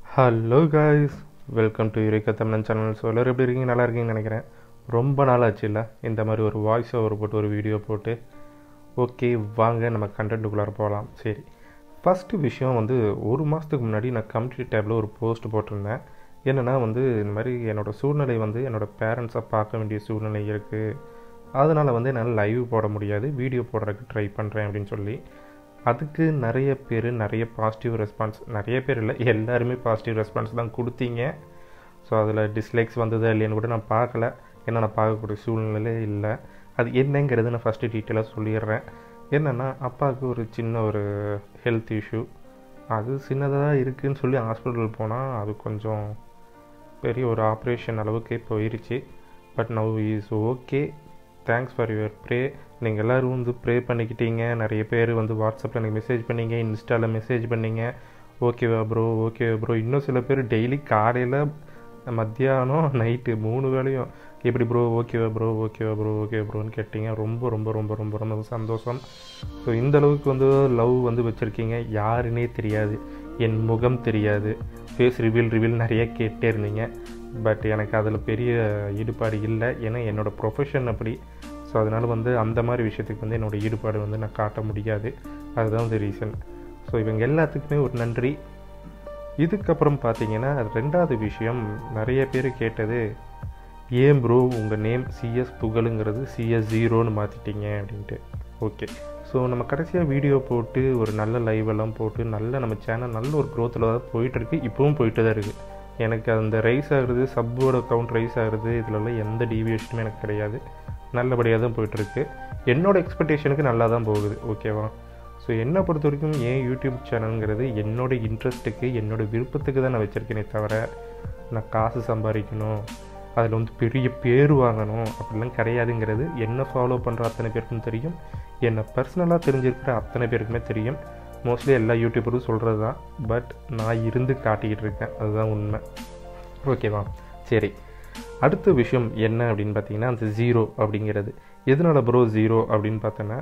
Hello guys, welcome to EXECUTOR channel. So எல்லோரும் எப்படி இருக்கீங்க? நல்லா இருக்கீங்கன்னு நினைக்கிறேன். ரொம்ப நாள் ஆச்சு இல்லை இந்த மாதிரி ஒரு வாய்ஸ் ஓவர் போட்டு ஒரு வீடியோ போட்டு. ஓகே, வாங்க நம்ம கண்டென்ட்டுக்குள்ளார போகலாம். சரி, ஃபஸ்ட்டு விஷயம் ஒரு மாதத்துக்கு முன்னாடி நான் கம்யூனிட்டி டேப்பில் ஒரு போஸ்ட் போட்டிருந்தேன். என்னென்னா இந்த மாதிரி என்னோடய சூழ்நிலை என்னோடய பேரண்ட்ஸை பார்க்க வேண்டிய சூழ்நிலை இருக்குது. அதனால் என்னால் லைவ் போட முடியாது, வீடியோ போடுறதுக்கு ட்ரை பண்ணுறேன் அப்படின்னு சொல்லி. அதுக்கு நிறைய பேர் நிறைய பாசிட்டிவ் ரெஸ்பான்ஸ், நிறைய பேர் இல்லை எல்லாருமே பாசிட்டிவ் ரெஸ்பான்ஸ் தான் கொடுத்தீங்க. ஸோ அதில் டிஸ்லைக்ஸ் வந்ததா இல்லைன்னு கூட நான் பார்க்கல, ஏன்னா நான் பார்க்கக்கூடிய சூழ்நிலையிலே இல்லை. அது என்னங்கிறது நான் ஃபஸ்ட்டு டீட்டெயிலாக சொல்லிடுறேன். என்னென்னா, அப்பாவுக்கு ஒரு சின்ன ஒரு ஹெல்த் இஷ்யூ, அது சின்னதாக இருக்குதுன்னு சொல்லி ஹாஸ்பிட்டல் போனால் அது கொஞ்சம் பெரிய ஒரு ஆப்ரேஷன் அளவுக்கு போயிடுச்சு. But now is okay. Thanks for your pray. நீங்கள் எல்லோரும் ப்ரே பண்ணிக்கிட்டீங்க. நிறைய பேர் வாட்ஸ்அப்பில் எனக்கு மெசேஜ் பண்ணிங்க, இன்ஸ்டாவில் மெசேஜ் பண்ணிங்க, ஓகேவா ப்ரோ, ஓகேவா ப்ரோ. இன்னும் சில பேர் டெய்லி காலையில் மத்தியானம் நைட்டு 3 வேளையும் எப்படி ப்ரோ, ஓகேவா ப்ரோ, ஓகேவா ப்ரோ, ஓகேவா ப்ரோன்னு கேட்டீங்க. ரொம்ப ரொம்ப ரொம்ப ரொம்ப ரொம்ப சந்தோஷம். ஸோ இந்த அளவுக்கு லவ் வச்சுருக்கீங்க. யாருன்னே தெரியாது, என் முகம் தெரியாது, ஃபேஸ் ரிவீல் நிறைய கேட்டே இருந்தீங்க. பட் எனக்கு அதில் பெரிய ஈடுபாடு இல்லை, ஏன்னா என்னோடய ப்ரொஃபஷன் அப்படி. ஸோ அதனால் அந்த மாதிரி விஷயத்துக்கு என்னோடய ஈடுபாடு நான் காட்ட முடியாது. அதுதான் ரீசன். ஸோ இவங்க எல்லாத்துக்குமே ஒரு நன்றி. இதுக்கப்புறம் பார்த்தீங்கன்னா, ரெண்டாவது விஷயம், நிறைய பேர் கேட்டது, ஏன் ப்ரோ உங்கள் நேம் CS புகழுங்கிறது CS0ன்னு மாற்றிட்டீங்க அப்படின்ட்டு. ஓகே, ஸோ நம்ம கடைசியாக வீடியோ போட்டு ஒரு நல்ல லைவெல்லாம் போட்டு நம்ம சேனல் நல்ல ஒரு க்ரோத்தில் தான் போயிட்டுருக்கு, இப்போவும் போயிட்டு தான் இருக்குது. எனக்கு அந்த ரைஸ் ஆகுறது, சப்போட கவுண்ட் ரைஸ் ஆகுறது, இதிலலாம் எந்த டீவியேஷனுமே எனக்கு கிடையாது. நல்லபடியாக தான் போயிட்டுருக்கு. என்னோடய எக்ஸ்பெக்டேஷனுக்கு நல்லா தான் போகுது. ஓகேவா? ஸோ என்னை பொறுத்த வரைக்கும் என் யூடியூப் சேனலுங்கிறது என்னோடய இன்ட்ரெஸ்ட்டுக்கு, என்னோடய விருப்பத்துக்கு தான் நான் வச்சுருக்கேனே தவிர, நான் காசு சம்பாதிக்கணும், அதில் பெரிய பேர் வாங்கணும் அப்படிலாம் கிடையாதுங்கிறது என்னை ஃபாலோ பண்ணுற அத்தனை பேருக்கும் தெரியும். என்னை பர்சனலாக தெரிஞ்சிருக்கிற அத்தனை பேருக்குமே தெரியும். மோஸ்ட்லி எல்லா யூடியூபரும் சொல்கிறது தான். பட் நான் இருந்து காட்டிக்கிட்டு இருக்கேன், அதுதான் உண்மை. ஓகேவா? சரி, அடுத்த விஷயம் என்ன அப்படின்னு பார்த்தீங்கன்னா, அந்த 0 அப்படிங்கிறது எதனால் ப்ரோ 0 அப்படின்னு பார்த்தோன்னா,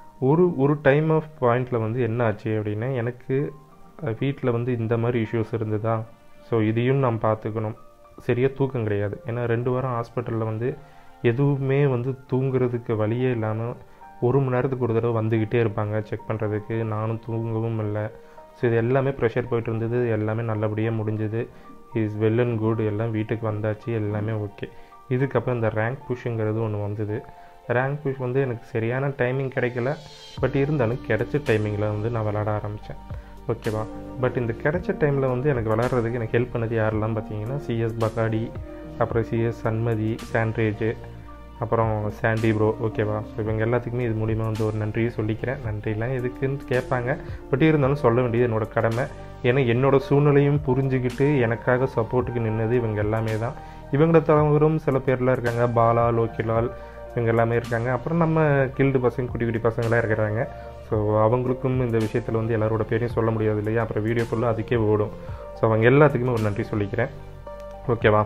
ஒரு டைம் ஆஃப் பாயிண்டில் என்ன ஆச்சு அப்படின்னா, எனக்கு வீட்டில் இந்த மாதிரி இஷ்யூஸ் இருந்ததா. ஸோ இதையும் நான் பார்த்துக்கணும். சரியாக தூக்கம் கிடையாது, ஏன்னா 2 வாரம் ஹாஸ்பிட்டலில் எதுவுமே தூங்குறதுக்கு வழியே இல்லாமல் 1 மணி நேரத்துக்கு ஒரு தடவை வந்துக்கிட்டே இருப்பாங்க செக் பண்ணுறதுக்கு. நானும் தூங்கவும் இல்லை. ஸோ இது எல்லாமே ப்ரெஷர் போயிட்டு இருந்தது. எல்லாமே நல்லபடியாக முடிஞ்சது. Is well and good. எல்லாம் வீட்டுக்கு வந்தாச்சு, எல்லாமே ஓகே. இதுக்கப்புறம் இந்த ரேங்க் புஷ்ங்கிறது ஒன்று வந்தது. ரேங்க் புஷ் எனக்கு சரியான டைமிங் கிடைக்கல. பட் இருந்தாலும் கிடைச்ச டைமிங்கில் நான் விளாட ஆரம்பித்தேன். ஓகேவா? பட் இந்த கிடைச்ச டைமில் எனக்கு விளாட்றதுக்கு எனக்கு ஹெல்ப் பண்ணது யாரெல்லாம் பார்த்தீங்கன்னா, CS பகாடி, அப்புறம் CS சண்மதி, சாண்ட்ரேஜ், அப்புறம் சாண்டி ப்ரோ. ஓகேவா? ஸோ இவங்க எல்லாத்துக்குமே இது மூலிமா ஒரு நன்றியை சொல்லிக்கிறேன். நன்றிலாம் எதுக்குன்னு கேட்பாங்க, பட் இருந்தாலும் சொல்ல வேண்டியது என்னோடய கடமை. ஏன்னா என்னோடய சூழ்நிலையும் புரிஞ்சுக்கிட்டு எனக்காக சப்போர்ட்டுக்கு நின்னது இவங்க எல்லாமே தான். இவங்கள தவிரும் சில பேர்லாம் இருக்காங்க, பாலா, லோக்கிலால், இவங்க எல்லாமே இருக்காங்க. அப்புறம் நம்ம கில்டு பசங்க, குட்டி குட்டி பசங்களாம் இருக்கிறாங்க. ஸோ அவங்களுக்கும் இந்த விஷயத்தில் எல்லாரோட பேரையும் சொல்ல முடியாது இல்லையா, அப்புறம் வீடியோ ஃபுல்லாக அதுக்கே ஓடும். ஸோ அவங்க எல்லாத்துக்குமே ஒரு நன்றி சொல்லிக்கிறேன். ஓகேவா?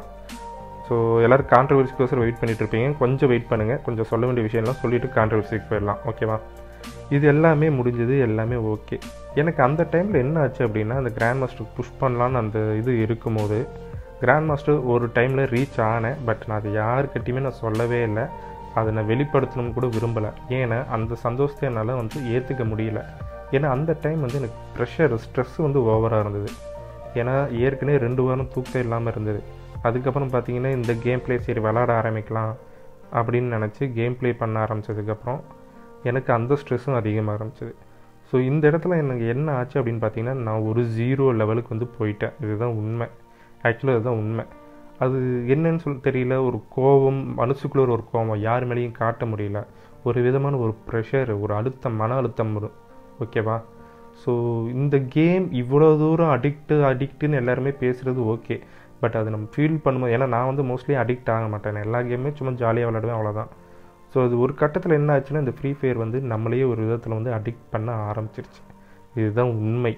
ஸோ எல்லோரும் கான்ட்ரவர்சிக்கோசரம் வெயிட் பண்ணிகிட்ருப்பீங்க. கொஞ்சம் வெயிட் பண்ணுங்கள், கொஞ்சம் சொல்ல வேண்டிய விஷயம்லாம் சொல்லிவிட்டு கான்ட்ரவர்சிக்கு போயிடலாம். ஓகேவா? இது எல்லாமே முடிஞ்சது, எல்லாமே ஓகே. எனக்கு அந்த டைமில் என்ன ஆச்சு அப்படின்னா, அந்த கிராண்ட் மாஸ்டருக்கு புஷ் பண்ணலான்னு அந்த இது இருக்கும்போது, கிராண்ட் மாஸ்டர் ஒரு டைமில் ரீச் ஆனேன். பட் நான் அது யாருக்கிட்டையுமே நான் சொல்லவே இல்லை. அதை நான் வெளிப்படுத்தணும்னு கூட விரும்பலை. ஏன்னா அந்த சந்தோஷத்தை என்னால் ஏற்றுக்க முடியல. ஏன்னா அந்த டைம் எனக்கு ப்ரெஷர், ஸ்ட்ரெஸ் ஓவராக இருந்தது. ஏன்னா ஏற்கனவே 2 வாரம் தூக்கம் இல்லாமல் இருந்தது. அதுக்கப்புறம் பார்த்தீங்கன்னா, இந்த கேம் ப்ளே சரி விளாட ஆரம்பிக்கலாம் அப்படின்னு நினச்சி கேம் ப்ளே பண்ண ஆரம்பித்ததுக்கப்புறம் எனக்கு அந்த ஸ்ட்ரெஸ்ஸும் அதிகமாக ஆரம்பிச்சிது. ஸோ இந்த இடத்துல எனக்கு என்ன ஆச்சு அப்படின்னு பார்த்தீங்கன்னா, நான் ஒரு 0 லெவலுக்கு போயிட்டேன். இதுதான் உண்மை. ஆக்சுவலாக இதுதான் உண்மை. அது என்னன்னு சொல்லி தெரியல. ஒரு கோபம், மனசுக்குள்ளே ஒரு கோபம், யார் மேலேயும் காட்ட முடியல. ஒரு விதமான ஒரு ப்ரெஷர், ஒரு அழுத்தம், மன அழுத்தம் வரும். ஓகேவா? ஸோ இந்த கேம் இவ்வளோ தூரம் அடிக்ட்டுன்னு எல்லாருமே பேசுகிறது ஓகே. பட் அது நம்ம ஃபீல் பண்ணும்போது, ஏன்னா நான் மோஸ்ட்லி அடிக்ட் ஆக மாட்டேன். எல்லா கேமுமே சும்மா ஜாலியாக விளாடுவேன், அவ்வளோதான். ஸோ அது ஒரு கட்டத்தில் என்ன ஆச்சுன்னா, இந்த ஃப்ரீ ஃபயர் நம்மளையே ஒரு விதத்தில் அடிக்ட் பண்ண ஆரம்பிச்சிருச்சு. இதுதான் உண்மை.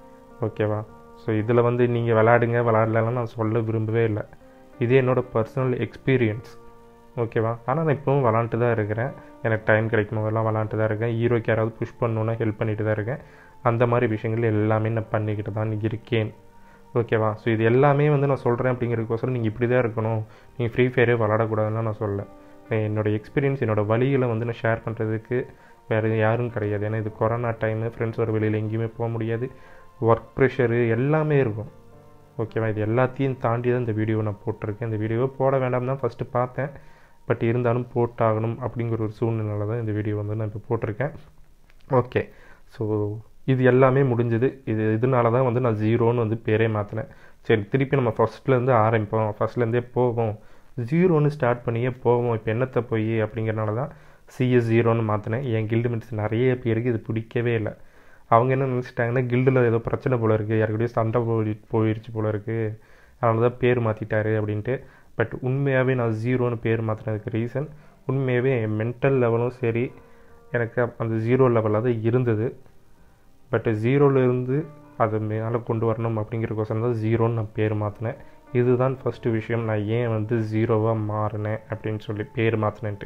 ஓகேவா? ஸோ இதில் நீங்கள் விளாடலன்னு நான் சொல்ல விரும்பவே இல்லை. இதே என்னோடய பர்சனல் எக்ஸ்பீரியன்ஸ். ஓகேவா? ஆனால் நான் இப்போவும் விளாண்டுட்டு தான் இருக்கிறேன். எனக்கு டைம் கிடைக்கும் போதெல்லாம் விளாண்டுட்டு தான் இருக்கேன். ஹீரோக்கு யாராவது புஷ் பண்ணணுன்னா ஹெல்ப் பண்ணிட்டு தான் இருக்கேன். அந்த மாதிரி விஷயங்கள் எல்லாமே நான் பண்ணிக்கிட்டு தான் இருக்கேன். ஓகேவா? ஸோ இது எல்லாமே வந்து நான் சொல்கிறேன் அப்படிங்கிறதுக்கோசரம் நீங்கள் இப்படி தான் இருக்கணும், நீங்கள் ஃப்ரீ ஃபயரே விளாடக்கூடாதுன்னு நான் சொல்லலை. என்னோடய எக்ஸ்பீரியன்ஸ், என்னோடய வழிகளை வந்து நான் ஷேர் பண்ணுறதுக்கு வேறு யாரும் கிடையாது. ஏன்னா இது கொரோனா டைமு, ஃப்ரெண்ட்ஸோட வெளியில் எங்கேயுமே போக முடியாது, ஒர்க் ப்ரெஷரு எல்லாமே இருக்கும். ஓகேவா? இது எல்லாத்தையும் தாண்டி தான் இந்த வீடியோ நான் போட்டிருக்கேன். இந்த வீடியோவை போட வேண்டாம் தான் ஃபஸ்ட்டு பார்த்தேன், பட் இருந்தாலும் போட்டாகணும் அப்படிங்கிற ஒரு சூழ்நிலை தான் இந்த வீடியோ வந்து நான் இப்போ போட்டிருக்கேன். ஓகே, ஸோ இது எல்லாமே முடிஞ்சது. இதனால தான் வந்து நான் ஜீரோன்னு வந்து பேரே மாற்றினேன். சரி, திருப்பி நம்ம ஃபஸ்ட்லேருந்து ஆரம்பிப்போம், ஃபஸ்ட்லேருந்தே போவோம், ஜீரோன்னு ஸ்டார்ட் பண்ணியே போவோம், இப்போ என்னத்தை போய் அப்படிங்கிறனால தான் CS ஜீரோன்னு மாற்றினேன். என் கில்டு மெட்ஸ் நிறைய பேருக்கு இது பிடிக்கவே இல்லை. அவங்க என்ன நினச்சிட்டாங்கன்னா, கில்டில் ஏதோ பிரச்சனை போல் இருக்குது, யாருக்கிட்டையும் சண்டை போயிடுச்சு போல் இருக்குது, அதனால தான் பேர் மாற்றிட்டாரு அப்படின்ட்டு. பட் உண்மையாகவே நான் ஜீரோன்னு பேர் மாற்றினதுக்கு ரீசன் உண்மையாகவே என் மென்டல் லெவலும் சரி, எனக்கு அந்த ஜீரோ லெவலில் தான் இருந்தது. பட் ஜீரோலேருந்து அதை மேலே கொண்டு வரணும் அப்படிங்கிறக்கோசரம் தான் ஜீரோன்னு நான் பேர் மாற்றினேன். இதுதான் ஃபஸ்ட்டு விஷயம், நான் ஏன் வந்து ஜீரோவாக மாறினேன் அப்படின்னு சொல்லி பேர் மாற்றினேன்ட்டு.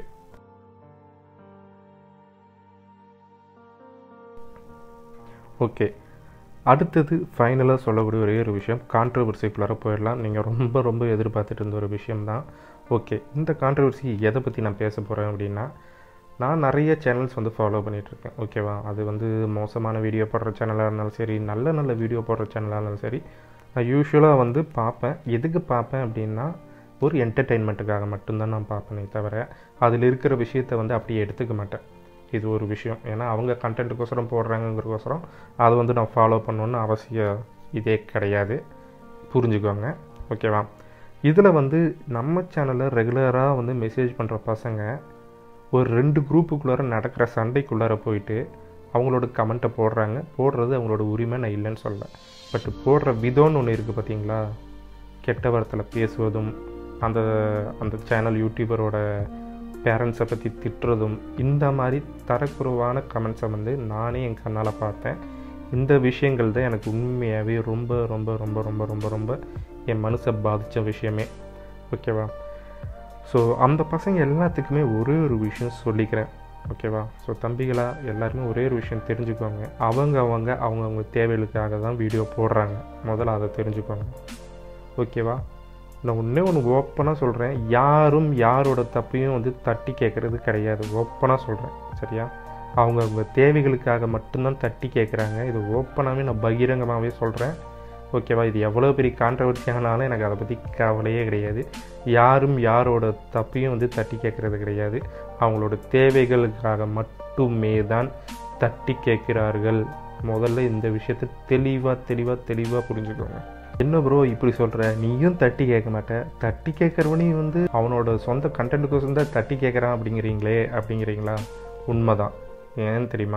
ஓகே, அடுத்தது ஃபைனலாக சொல்லக்கூடிய ஒரே ஒரு விஷயம், கான்ட்ரவர்சிக்குள்ளார போயிடலாம். நீங்கள் ரொம்ப ரொம்ப எதிர்பார்த்துட்டு இருந்த ஒரு விஷயம்தான். ஓகே, இந்த கான்ட்ரவர்சி எதை பற்றி நான் பேச போகிறேன் அப்படின்னா, நான் நிறைய சேனல்ஸ் வந்து ஃபாலோ பண்ணிகிட்ருக்கேன். ஓகேவா? அது வந்து மோசமான வீடியோ போடுற சேனலாக இருந்தாலும் சரி, நல்ல நல்ல வீடியோ போடுற சேனலாக இருந்தாலும் சரி, நான் யூஸ்வலாக வந்து பார்ப்பேன். எதுக்கு பார்ப்பேன் அப்படின்னா, ஒரு என்டர்டெயின்மெண்ட்டுக்காக மட்டும்தான் நான் பார்ப்பேனே தவிர அதில் இருக்கிற விஷயத்தை வந்து அப்படியே எடுத்துக்க மாட்டேன். இது ஒரு விஷயம். ஏன்னா அவங்க கண்டென்ட்டுக்கோசரம் போடுறாங்கிறக்கோசரம் அதை வந்து நான் ஃபாலோ பண்ணணுன்னு அவசியம் இதே கிடையாது, புரிஞ்சுக்கோங்க. ஓகேவா? இதில் வந்து நம்ம சேனலில் ரெகுலராக வந்து மெசேஜ் பண்ணுற பசங்க ஒரு 2 குரூப்புக்குள்ளார நடக்கிற சண்டைக்குள்ளார போயிட்டு அவங்களோட கமெண்ட்டை போடுறது அவங்களோட உரிமை, நான் இல்லைன்னு சொல்லலை. பட் போடுற விதம்னு ஒன்று இருக்குது பார்த்தீங்களா, கெட்ட வார்த்தையில் பேசுவதும், அந்த அந்த சேனல் யூடியூபரோட பேரண்ட்ஸை பற்றி திட்டுறதும், இந்த மாதிரி தரக்குறைவான கமெண்ட்ஸை வந்து நானே என் கண்ணால் பார்த்தேன். இந்த விஷயங்கள் தான் எனக்கு உண்மையாகவே ரொம்ப ரொம்ப ரொம்ப ரொம்ப ரொம்ப ரொம்ப என் மனசை பாதித்த விஷயமே. ஓகேவா? ஸோ அந்த பசங்க எல்லாத்துக்குமே ஒரே ஒரு விஷயம் சொல்லிக்கிறேன். ஓகேவா? ஸோ தம்பிகளா எல்லாருமே ஒரே ஒரு விஷயம் தெரிஞ்சுக்கோங்க, அவங்கவுங்க தேவைகளுக்காக தான் வீடியோ போடுறாங்க, முதல்ல அதை தெரிஞ்சுக்கோங்க. ஓகேவா? நான் ஒன்று ஓப்பனாக சொல்கிறேன், யாரும் யாரோட தப்பையும் வந்து தட்டி கேட்குறது கிடையாது, ஓப்பனாக சொல்கிறேன். சரியா? அவங்கவுங்க தேவைகளுக்காக மட்டும்தான் தட்டி கேட்குறாங்க. இது ஓப்பனாகவே நான் பகிரங்கமாகவே சொல்கிறேன். ஓகேவா? இது எவ்வளோ பெரிய கான்ட்ரவர்சி ஆனாலும் எனக்கு அதை பற்றி கவலையே கிடையாது. யாரும் யாரோட தப்பையும் வந்து தட்டி கேட்குறது கிடையாது, அவங்களோட தேவைகளுக்காக மட்டுமே தான் தட்டி கேட்கிறார்கள். முதல்ல இந்த விஷயத்தை தெளிவாக புரிஞ்சுக்கோங்க. என்ன ப்ரோ இப்படி சொல்கிற, நீயும் தட்டி கேட்க மாட்டேன், தட்டி கேட்குறவனையும் வந்து அவனோட சொந்த கண்டென்ட்டுக்கோசம் தான் தட்டி கேட்குறான் அப்படிங்கிறீங்களா? உண்மைதான். ஏன்னு தெரியுமா,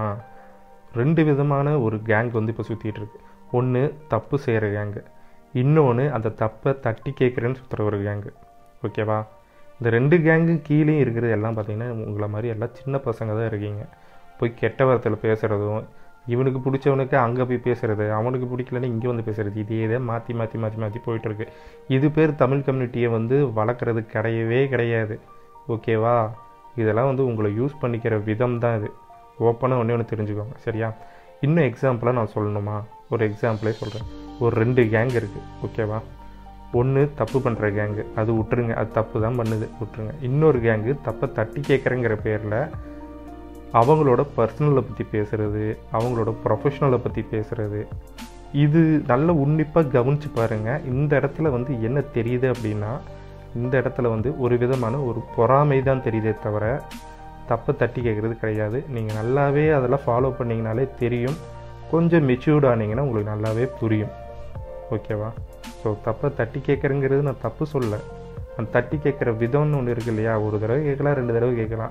2 விதமான ஒரு கேங் வந்து இப்போ சுற்றிட்டு இருக்கு. ஒன்று தப்பு செய்கிற கேங்கு, இன்னொன்று அந்த தப்பை தட்டி கேட்குறேன்னு சுற்றுற ஒரு கேங்கு. ஓகேவா? இந்த 2 கேங்கு கீழேயும் இருக்கிறது எல்லாம் பார்த்திங்கன்னா உங்களை மாதிரி எல்லாம் சின்ன பசங்க தான் இருக்கீங்க. போய் கெட்ட வார்த்தையில் பேசுகிறதும், இவனுக்கு பிடிச்சவனுக்கு அங்கே போய் பேசுகிறது, அவனுக்கு பிடிக்கலன்னு இங்கே வந்து பேசுகிறது, இதே மாற்றி போயிட்டுருக்கு. இது பேர் தமிழ் கம்யூனிட்டியை வந்து வளர்க்குறது கிடையாது. ஓகேவா? இதெல்லாம் வந்து உங்களை யூஸ் பண்ணிக்கிற விதம் தான் இது. ஓப்பனாக ஒன்று தெரிஞ்சுக்கோங்க. சரியா? இன்னும் எக்ஸாம்பிளாக நான் சொல்லணுமா, ஒரு எக்ஸாம்பிளே சொல்கிறேன். ஒரு 2 கேங் இருக்குது. ஓகேவா? ஒன்று தப்பு பண்ணுற கேங்கு, அது விட்டுருங்க, அது தப்பு தான் பண்ணுது, விட்டுருங்க. இன்னொரு கேங்கு தப்பை தட்டி கேட்குறேங்கிற பேரில் அவங்களோட பர்சனலை பற்றி பேசுகிறது, அவங்களோட ப்ரொஃபஷனலை பற்றி பேசுகிறது. இது நல்ல உன்னிப்பாக கவனித்து பாருங்கள். இந்த இடத்துல வந்து என்ன தெரியுது அப்படின்னா, இந்த இடத்துல வந்து ஒரு விதமான ஒரு பொறாமை தான் தெரியுதே தவிர தப்பை தட்டி கேட்குறது கிடையாது. நீங்கள் நல்லாவே அதெல்லாம் ஃபாலோ பண்ணிங்கனாலே தெரியும். கொஞ்சம் மெச்சூர்ட் ஆனீங்கன்னா உங்களுக்கு நல்லாவே புரியும். ஓகேவா? ஸோ தப்பை தட்டி கேட்குறங்கிறது நான் தப்பு சொல்லலை. அந்த தட்டி கேட்குற விதம்னு ஒன்று இருக்கு இல்லையா, ஒரு தடவை கேட்கலாம், 2 தடவை கேட்கலாம்.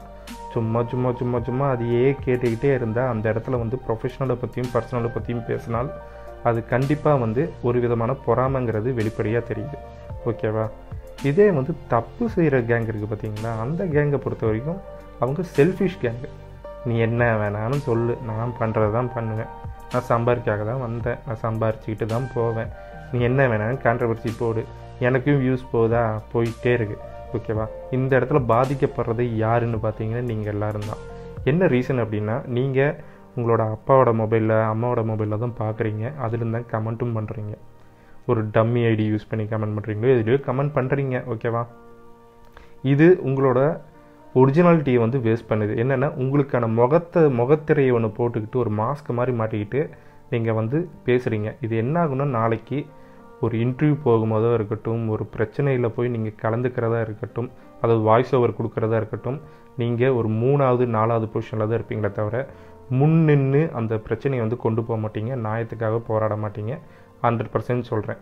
சும்மா அதையே கேட்டுக்கிட்டே இருந்தால் அந்த இடத்துல வந்து ப்ரொஃபஷனலை பற்றியும் பர்சனலை பற்றியும் பேசினால் அது கண்டிப்பாக வந்து ஒரு விதமான பொறாமைங்கிறது வெளிப்படையாக தெரியுது. ஓகேவா? இதே வந்து தப்பு செய்கிற கேங் இருக்குது பார்த்தீங்களா, அந்த கேங்கை பொறுத்த வரைக்கும் அவங்க செல்ஃபிஷ் கேங்கு. நீ என்ன வேணாலும் சொல்லு, நான் பண்ணுறது தான் பண்ணுவேன், நான் சம்பாதிக்காக தான் வந்தேன், நான் சம்பாரிச்சிக்கிட்டு தான் போவேன், நீ என்ன வேணாலும் கான்ட்ரவர்சி போடு, எனக்கும் வியூஸ் போகுதா, போயிட்டே இருக்குது. ஓகேவா? இந்த இடத்துல பாதிக்கப்படுறது யாருன்னு பார்த்தீங்கன்னா நீங்கள் எல்லோரும் தான். என்ன ரீசன் அப்படின்னா, நீங்கள் உங்களோட அப்பாவோட மொபைலில் அம்மாவோட மொபைலில் தான் பார்க்குறீங்க, அதுலேருந்து தான் கமெண்ட்டும் பண்ணுறீங்க. ஒரு டம்மி ஐடி யூஸ் பண்ணி கமெண்ட் பண்ணுறீங்களோ எதுலையோ கமெண்ட் பண்ணுறீங்க, ஓகேவா? இது உங்களோட ஒரிஜினாலிட்டியை வந்து வேஸ்ட் பண்ணுது. என்னென்னா உங்களுக்கான முகத்திரையை ஒன்று போட்டுக்கிட்டு ஒரு மாஸ்க் மாதிரி மாட்டிக்கிட்டு நீங்கள் வந்து பேசுகிறீங்க. இது என்ன ஆகுன்னா நாளைக்கு ஒரு இன்டர்வியூ போகும்போதோ இருக்கட்டும், ஒரு பிரச்சனையில் போய் நீங்கள் கலந்துக்கிறதா இருக்கட்டும், அதாவது வாய்ஸ் ஓவர் கொடுக்குறதா இருக்கட்டும், நீங்கள் ஒரு 3வது 4வது பொசிஷனில் தான் இருப்பீங்களே தவிர முன்னின்று அந்த பிரச்சனையை வந்து கொண்டு போக மாட்டீங்க, நியாயத்துக்காக போராட மாட்டீங்க. 100% சொல்கிறேன்.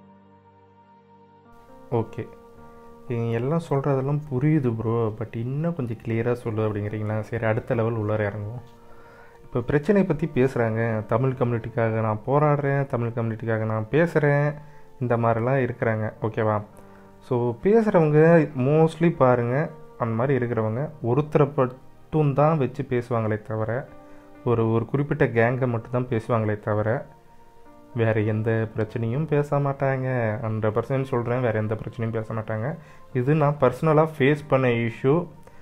ஓகே, எல்லாம் சொல்கிறதெல்லாம் புரியுது ப்ரோ, பட் இன்னும் கொஞ்சம் கிளியராக சொல்லு அப்படிங்கிறீங்களா? சரி, அடுத்த லெவல் உள்ளார இறங்குவோம். இப்போ பிரச்சனையை பற்றி பேசுகிறாங்க, தமிழ் கம்யூனிட்டிக்காக நான் போராடுறேன், தமிழ் கம்யூனிட்டிக்காக நான் பேசுகிறேன், இந்த மாதிரிலாம் இருக்கிறாங்க, ஓகேவா? ஸோ பேசுகிறவங்க மோஸ்ட்லி பாருங்கள், அந்த மாதிரி இருக்கிறவங்க ஒருத்தரை மட்டும் தான் வச்சு பேசுவாங்களே தவிர, ஒரு குறிப்பிட்ட கேங்கை மட்டும்தான் பேசுவாங்களே தவிர வேறு எந்த பிரச்சனையும் பேச மாட்டாங்க. 100% சொல்கிறேன், வேறு எந்த பிரச்சனையும் பேச மாட்டாங்க. இது நான் பர்சனலாக ஃபேஸ் பண்ண இஷ்யூ,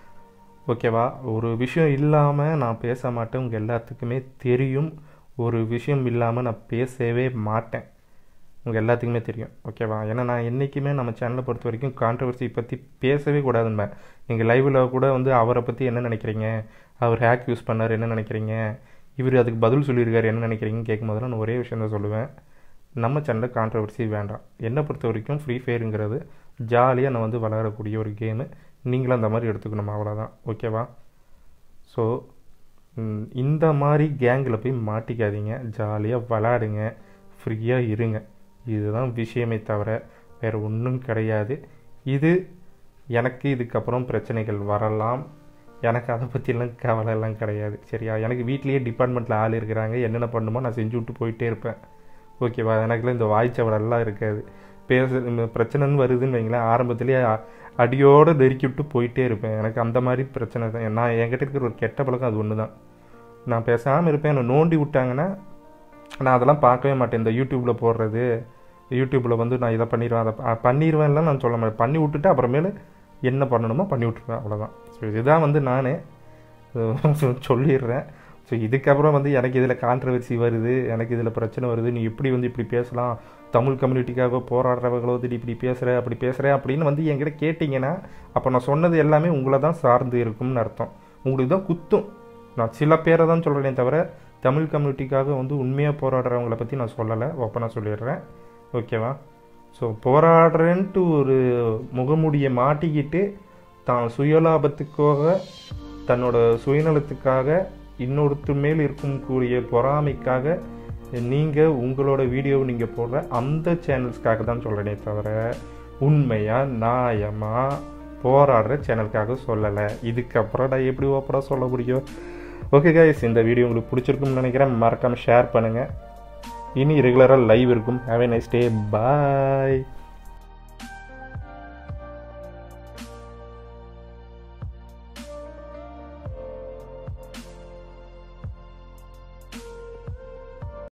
ஓகேவா? ஒரு விஷயம் இல்லாமல் நான் பேச மாட்டேன், உங்கள் எல்லாத்துக்குமே தெரியும். ஒரு விஷயம் இல்லாமல் நான் பேசவே மாட்டேன், உங்கள் எல்லாத்துக்குமே தெரியும், ஓகேவா? ஏன்னா நான் என்றைக்குமே நம்ம சேனலை பொறுத்த வரைக்கும் கான்ட்ரவர்சி பற்றி பேசவே கூடாதுன்னு. நீங்கள் லைவில் கூட வந்து அவரை பற்றி என்ன நினைக்கிறீங்க, அவர் ஹேக் யூஸ் பண்ணார் என்ன நினைக்கிறீங்க, இவர் அதுக்கு பதில் சொல்லியிருக்காரு என்ன நினைக்கிறீங்கன்னு கேட்கும்போது நான் ஒரே விஷயம் தான் சொல்லுவேன், நம்ம சேனலில் கான்ட்ரவர்சி வேண்டாம். என்னை பொறுத்த வரைக்கும் ஃப்ரீ ஃபயருங்கிறது ஜாலியாக நான் வந்து விளையாடக்கூடிய ஒரு கேமு, நீங்களும் அந்த மாதிரி எடுத்துக்கணும், அவ்வளோதான், ஓகேவா? ஸோ இந்த மாதிரி கேங்கில் போய் மாட்டிக்காதீங்க, ஜாலியாக விளையாடுங்க, ஃப்ரீயாக இருங்க. இதுதான் விஷயமே தவிர வேறு ஒன்றும் கிடையாது. இது எனக்கு இதுக்கப்புறம் பிரச்சனைகள் வரலாம், எனக்கு அதை பற்றிலாம் கவலையெல்லாம் கிடையாது, சரியா? எனக்கு வீட்லேயே டிபார்ட்மெண்ட்டில் ஆள் இருக்கிறாங்க, என்னென்ன பண்ணுமோ நான் செஞ்சு விட்டு போயிட்டே இருப்பேன், ஓகேவா? எனக்குலாம் இந்த வாய்ச்சவடெல்லாம் இருக்காது. பிரச்சனைன்னு வருதுன்னு வைங்களேன், ஆரம்பத்துலேயே அடியோடு நெருக்கி விட்டு போயிட்டே இருப்பேன். எனக்கு அந்த மாதிரி பிரச்சனை தான். நான் என்கிட்ட இருக்கிற ஒரு கெட்ட பழக்கம் அது ஒன்று தான். நான் பேசாமல் இருப்பேன், என்னை நோண்டி விட்டாங்கன்னா நான் அதெல்லாம் பார்க்கவே மாட்டேன். இந்த யூடியூப்பில் போடுறது, யூடியூப்பில் வந்து நான் இதை பண்ணிடுவேன் அதை பண்ணிடுவேன்லாம் நான் சொல்ல மாட்டேன். பண்ணி விட்டுட்டு அப்புறமேலு என்ன பண்ணணுமோ பண்ணி விட்ருவேன், அவ்வளோதான். ஸோ இதுதான் வந்து நானே சொல்லிடுறேன். ஸோ இதுக்கப்புறம் வந்து எனக்கு இதில் கான்ட்ரவர்சி வருது, எனக்கு இதில் பிரச்சனை வருது, நீ எப்படி வந்து இப்படி பேசலாம், தமிழ் கம்யூனிட்டிக்காக போராடுறவங்கள வந்து இப்படி பேசுகிற அப்படி பேசுகிற அப்படின்னு வந்து என்கிட்ட கேட்டிங்கன்னா அப்போ நான் சொன்னது எல்லாமே உங்களை தான் சார்ந்து இருக்கும்னு அர்த்தம். உங்களுக்கு தான் குத்தும். நான் சில பேரை தான் சொல்கிறேனே தவிர தமிழ் கம்யூனிட்டிக்காக வந்து உண்மையாக போராடுறவங்கள பற்றி நான் சொல்லலை, ஓப்பனாக சொல்லிடுறேன், ஓகேவா? ஸோ போராடுறேன்ட்டு ஒரு முகமூடியை மாட்டிக்கிட்டு தான் சுயலாபத்துக்காக, தன்னோட சுயநலத்துக்காக, இன்னொருத்தர் மேல் இருக்கக்கூடிய பொறாமைக்காக நீங்கள் உங்களோட வீடியோவை நீங்கள் போடுற அந்த சேனல்ஸ்க்காக தான் சொல்கிறேனே தவிர உண்மையாக நியாயமாக போராடுற சேனலுக்காக சொல்லலை. இதுக்கப்புறம் நான் எப்படி ஓப்பனாக சொல்ல முடியும்? ஓகே கைஸ், இந்த வீடியோ உங்களுக்கு பிடிச்சிருக்கும்னு நினைக்கிறேன். மறக்காமல் ஷேர் பண்ணுங்கள். இனி ரெகுலராக லைவ் இருக்கும். Have a nice day, bye.